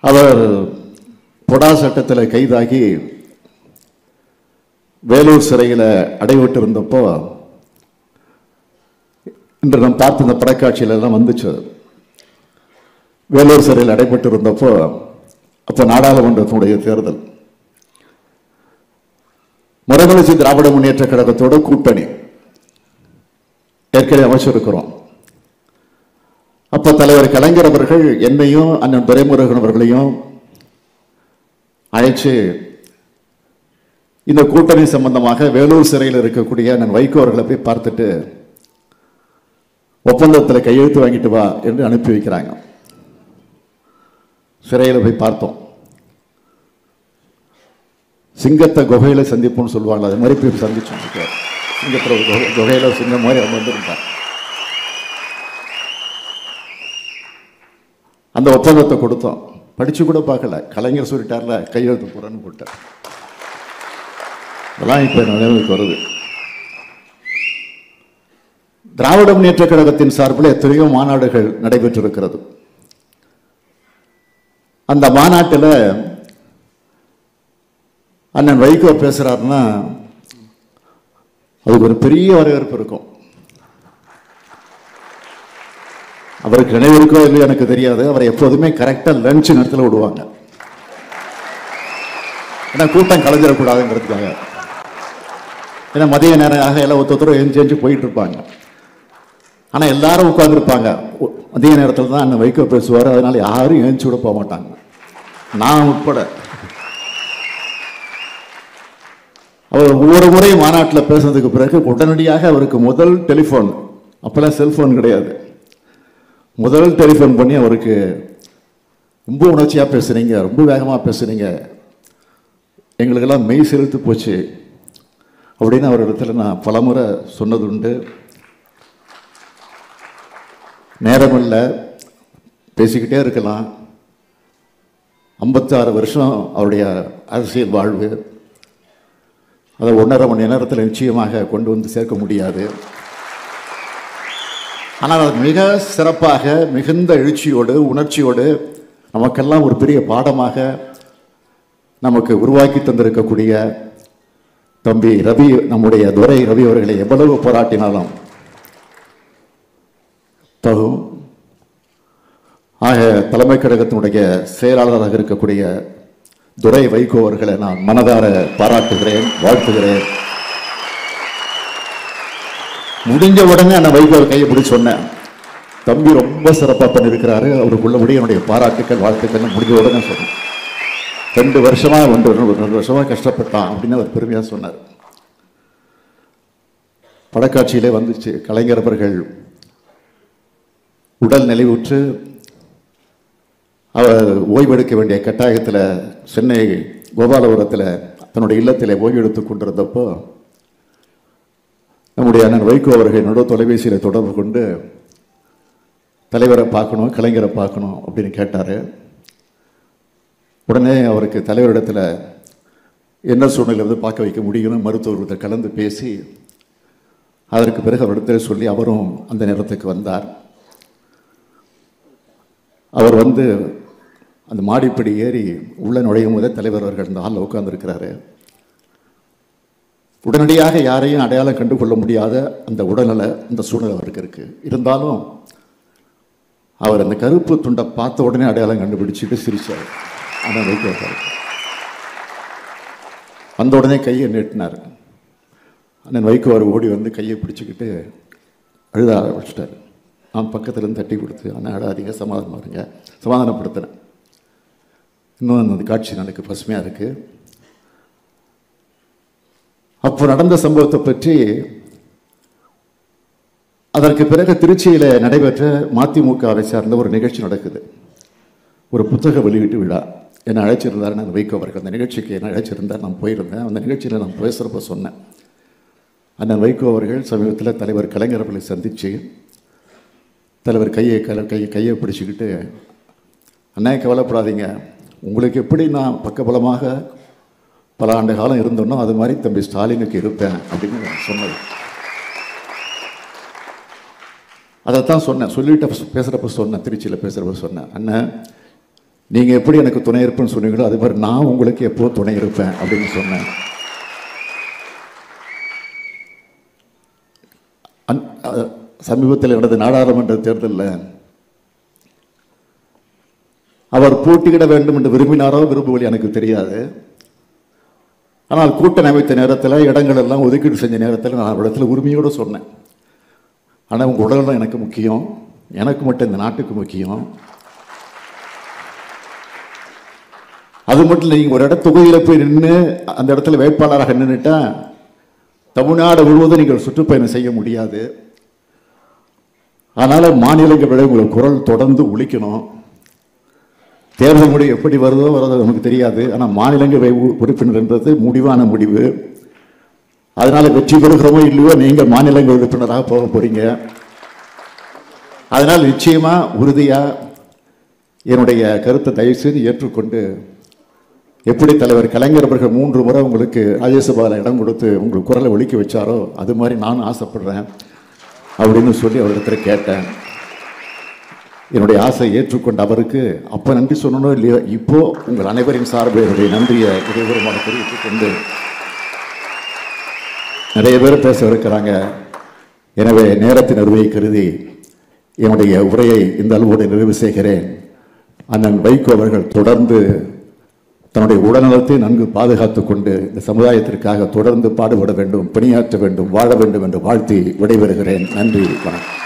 அவர் பொடா சட்டத்தில் கைதாகி வேலூர் சிறையில் அடைவிட்டு இருந்தப்போ இன்று நாம் பார்த்த இந்த படக்காட்சியில எல்லாம் வந்துச்சு. வேலூர் சிறையில் அடைபட்டு இருந்தப்போ அப்போ நாடாளுமன்றத்தினுடைய தேர்தல், மறுமலர்ச்சி திராவிட முன்னேற்ற கழகத்தோட கூட்டணி ஏற்கனவே அமைச்சிருக்கிறோம். அப்ப தலைவர் கலைஞர் அவர்கள் என்னையும் அண்ணன் துரைமுருகன் அவர்களையும் அழைச்சு இந்த கூட்டணி சம்பந்தமாக வேலூர் சிறையில் இருக்கக்கூடிய அண்ணன் வைகோ அவர்களை போய் பார்த்துட்டு ஒப்பந்தத்தில் கையெழுத்து வாங்கிட்டு வா என்று அனுப்பி வைக்கிறாங்க. சிறையில் போய் பார்த்தோம். சிங்கத்தை குகையில சந்திப்போம்னு சொல்லுவாங்க, அது மாதிரி போய் சந்திச்சோம். சிங்கத்தில் குகையில சிங்கம் மாதிரி அவங்க வந்துருந்தாங்க. அந்த ஒப்பந்தத்தை கொடுத்தோம். படிச்சு கூட பார்க்கல, கலைஞர் சொல்லிட்டார்ல கையெழுத்து போறேன்னு போட்டார். அதெல்லாம் இப்ப நினைவுக்கு வருது. திராவிட முன்னேற்ற கழகத்தின் சார்பில் எத்தனையோ மாநாடுகள் நடைபெற்றிருக்கிறது. அந்த மாநாட்டில் அண்ணன் வைகோ பேசுறாருன்னா அதுக்கு ஒரு பெரிய வரவேற்பு இருக்கும். அவருக்கு நினைவிருக்கோ இல்லையோ எனக்கு தெரியாது. அவரை எப்போதுமே கரெக்டா லஞ்ச் நேரத்தில் விடுவாங்க. ஏன்னா கூட்டம் கலைஞ்சிடக்கூடாதுங்கிறதுக்காக. ஏன்னா மதிய நேரம் எல்லாம் ஒருத்தரும் எஞ்சி போயிட்டு இருப்பாங்க. ஆனா எல்லாரும் உட்கார்ந்துருப்பாங்க. மதிய நேரத்தில் தான் அண்ணன் வைகோ பேசுவார். அதனால யாரும் எழுந்து விட போக மாட்டாங்க, நான் உட்பட. அவர் ஒவ்வொரு முறை மாநாட்டில் பேசுனதுக்கு பிறகு உடனடியாக அவருக்கு முதல் டெலிஃபோன், அப்பெல்லாம் செல்போன் கிடையாது, முதல் டெலிஃபோன் பண்ணி அவருக்கு ரொம்ப உணர்ச்சியாக பேசுறீங்க, ரொம்ப வேகமாக பேசுறீங்க, எங்களுக்கெல்லாம் மெய் செலுத்து போச்சு அப்படின்னு அவர் இடத்துல நான் பலமுறை சொன்னது உண்டு. நேரமில்லை, பேசிக்கிட்டே இருக்கலாம். 56 வருஷம் அவருடைய அரசியல் வாழ்வு, அதை 1.5 மணி நேரத்தில் நிச்சயமாக கொண்டு வந்து சேர்க்க முடியாது. ஆனால் அது மிக சிறப்பாக, மிகுந்த எழுச்சியோடு, உணர்ச்சியோடு நமக்கெல்லாம் ஒரு பெரிய பாடமாக நமக்கு உருவாக்கி தந்திருக்கக்கூடிய தம்பி ரவி, நம்முடைய துரை ரவி அவர்களை எவ்வளவு போராட்டினாலும் தகும். ஆக தலைமை கழகத்தினுடைய செயலாளராக இருக்கக்கூடிய துரை வைகோ அவர்களை நான் மனதார பாராட்டுகிறேன், வாழ்த்துகிறேன். முடிஞ்ச உடனே அந்த வைகோ கையை பிடிச்சி சொன்னேன், தம்பி ரொம்ப சிறப்பாக பண்ணியிருக்கிறாரு, அவருக்குள்ளபடி என்னுடைய பாராட்டுக்கள், வாழ்த்துக்கள். முடிஞ்ச உடனே சொன்னேன். 2 வருஷமா 2 வருஷமா கஷ்டப்பட்டான் அப்படின்னு அவர் பெருமையாக சொன்னார். படக்காட்சியிலே வந்துச்சு. கலைஞர் அவர்கள் உடல் நலிவுற்று அவர் ஓய்வெடுக்க வேண்டிய கட்டாயத்தில் சென்னை கோபாலபுரத்தில் தன்னுடைய இல்லத்தில் ஓய்வெடுத்துக் கொண்டிருந்தப்போ நம்முடைய அண்ணன் வைகோ அவர்கள் நடு தொலைபேசியில் தொடர்பு கொண்டு தலைவரை பார்க்கணும், கலைஞரை பார்க்கணும் அப்படின்னு கேட்டார். உடனே அவருக்கு தலைவரிடத்தில் என்ன சூழ்நிலை பார்க்க வைக்க முடியும்னு மருத்துவர்கிட்ட கலந்து பேசி அதற்கு பிறகு அவரிடத்தில் சொல்லி அவரும் அந்த நேரத்துக்கு வந்தார். அவர் வந்து அந்த மாடிப்படி ஏறி உள்ள நுழையும் போதே தலைவர் அவர்கள் அந்த ஹாலில் உட்கார்ந்துருக்கிறாரு. உடனடியாக யாரையும் அடையாளம் கண்டு கொள்ள முடியாத அந்த உடல்நல, அந்த சூழ்நிலை அவருக்கு இருக்கு. இருந்தாலும் அவர் அந்த கருப்பு துண்டை பார்த்த உடனே அடையாளம் கண்டுபிடிச்சிட்டு சிரிச்சார். ஆனால் வைக்கிறார். அந்த உடனே கையை நீட்டினார். அண்ணன் வைகோ அவர் ஓடி வந்து கையை பிடிச்சிக்கிட்டு அழுத ஆரம்பிச்சிட்டார். நான் பக்கத்துலேருந்து தட்டி கொடுத்து, அண்ணன் அழாதீங்க, சமாதானம் இருங்க, சமாதானப்படுத்துகிறேன். இன்னும் அந்த காட்சி எனக்கு பசுமையாக இருக்குது. அப்போ நடந்த சம்பவத்தை பற்றி அதற்கு பிறகு திருச்சியில் நடைபெற்ற மதிமுகவை சார்ந்த ஒரு நிகழ்ச்சி நடக்குது. ஒரு புத்தக வெளியீட்டு விழா. என்னை அழைச்சிருந்தார் நான் வைகோ அவர்கள். அந்த நிகழ்ச்சிக்கு என்னை அழைச்சிருந்தார், நான் போயிருந்தேன். அந்த நிகழ்ச்சியில் நான் பேசுகிறப்ப சொன்னேன், அண்ணன் வைகோ அவர்கள் சமீபத்தில் தலைவர் கலைஞர் அவர்களை சந்தித்து தலைவர் கையை பிடிச்சிக்கிட்டு, அண்ணே கவலைப்படாதீங்க, உங்களுக்கு எப்படி நான் பக்கபலமாக பல ஆண்டு காலம் இருந்தோன்னோ அது மாதிரி தம்பி ஸ்டாலினுக்கு இருப்பேன் அப்படின்னு சொன்னது. அதைத்தான் சொன்னேன். சொல்லிட்டு பேசுகிறப்ப சொன்னேன், திருச்சியில் பேசுகிறப்ப சொன்னேன், அண்ணன் நீங்கள் எப்படி எனக்கு துணை இருப்பேன்னு சொன்னீங்களோ அது மாதிரி நான் உங்களுக்கு எப்போ துணை இருப்பேன் அப்படின்னு சொன்னேன். சமீபத்தில் நடந்த நாடாளுமன்ற தேர்தலில் அவர் போட்டியிட வேண்டும் என்று விரும்பினாரோ விரும்பவில்லை எனக்கு தெரியாது. ஆனால் கூட்டணி அமைத்த நேரத்தில் இடங்கள் எல்லாம் ஒதுக்கீடு செஞ்ச நேரத்தில் நான் இடத்துல உரிமையோடு சொன்னேன், ஆனால் உங்கள் உடல் தான் எனக்கு முக்கியம், எனக்கு மட்டும் இந்த நாட்டுக்கு முக்கியம். அது மட்டும் இல்லை, நீங்கள் ஒரு தொகுதியில் போய் நின்று அந்த இடத்துல வேட்பாளராக நின்றுட்டா தமிழ்நாடு முழுவதும் நீங்கள் சுற்றுப்பயணம் செய்ய முடியாது. அதனால் மாநிலங்களவை உங்கள் குரல் தொடர்ந்து ஒலிக்கணும். தேர்தல் முடிவு எப்படி வருதோ நமக்கு தெரியாது, ஆனால் மாநிலங்களவை உறுப்பினர் என்றது முடிவான முடிவு. அதனால் வெற்றி பெறுகிறோமோ இல்லையோ நீங்கள் மாநிலங்களவை உறுப்பினராக போக போறீங்க. அதனால் நிச்சயமாக உறுதியாக என்னுடைய கருத்தை தயவுசெய்து ஏற்றுக்கொண்டு, எப்படி தலைவர் கலைஞர் அவர்கள் 3 முறை உங்களுக்கு ராஜ்யசபாவில் இடம் கொடுத்து உங்களுக்கு குரலை ஒலிக்க வச்சாரோ அது மாதிரி நானும் ஆசைப்படுறேன் அப்படின்னு சொல்லி அவரிடத்தில் கேட்டேன். என்னுடைய ஆசை ஏற்றுக்கொண்ட அவருக்கு அப்போ நன்றி சொல்லணும் இல்லையோ, இப்போ உங்கள் அனைவரின் சார்பில் என்னுடைய நன்றியை இதயபூர்வமாக தெரிவித்துக் கொண்டு, நிறைய பேர் பேச இருக்கிறாங்க. எனவே நேரத்தின் அருமையை கருதி என்னுடைய உரையை இந்த அளவோடு நிறைவு செய்கிறேன். அண்ணன் வைகோ அவர்கள் தொடர்ந்து தன்னுடைய உடல்நலத்தை நன்கு பாதுகாத்துக் கொண்டு இந்த சமுதாயத்திற்காக தொடர்ந்து பாடுபட வேண்டும், பணியாற்ற வேண்டும், வாழ வேண்டும் என்று வாழ்த்தி விடைபெறுகிறேன். நன்றி, வணக்கம்.